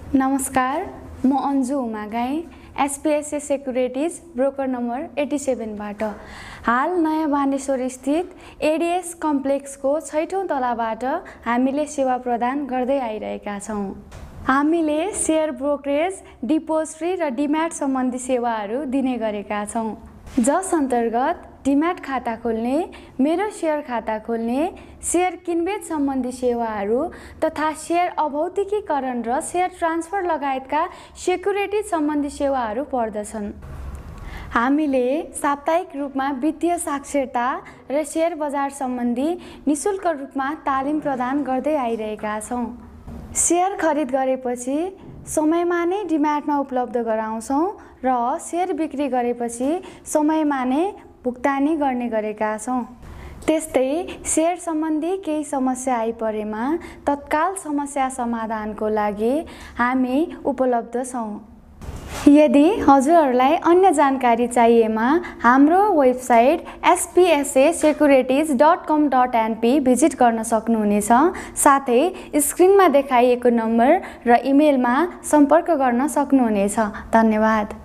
नमस्कार, म Anju Umagai S.P.S.A Securities broker number 87 बाट हाल नयाँ बानेश्वर स्थित ADS कम्प्लेक्सको 6औं तलाबाट हामीले सेवा प्रदान गर्दै आइरहेका छौं। हामीले शेयर ब्रोकरेज, डिपोजिटरी र DEMAT सम्बन्धी सेवाहरू दिने गरेका छौं, जस अन्तर्गत DEMAT खाता खोल्ने, मेरोशेयर खाता खोल्ने, शेयर किनबेच सम्बन्धी सेवाहरू तथा शेयर अभौतिकीकरण र शेयर ट्रान्सफर लगायतका सेक्युरिटी सम्बन्धी सेवाहरू पर्दछन्। हामीले साप्ताहिक रूपमा वित्तीय साक्षरता र शेयर बजार सम्बन्धी निशुल्क रूपमा तालिम प्रदान गर्दै आइरहेका छौं। शेयर खरिद गरेपछि समयमा नै DEMATमा उपलब्ध गराउँछौं र शेयर बिक्री गरेपछि समयमा नै भुक्तानी गर्ने गरेका छौं। त्यस्तै शेयर सम्बन्धी केही समस्या आइपरेमा तत्काल समस्या समाधानको लागि हामी उपलब्ध छौं। यदि हजुरहरूलाई अन्य जानकारी चाहिएमा हाम्रो website SPSA Securities Ltd visit गर्न सक्नुहुनेछ। साथै स्क्रिनमा देखाइएको नम्बर र इमेलमा सम्पर्क गर्न सक्नुहुनेछ। धन्यवाद।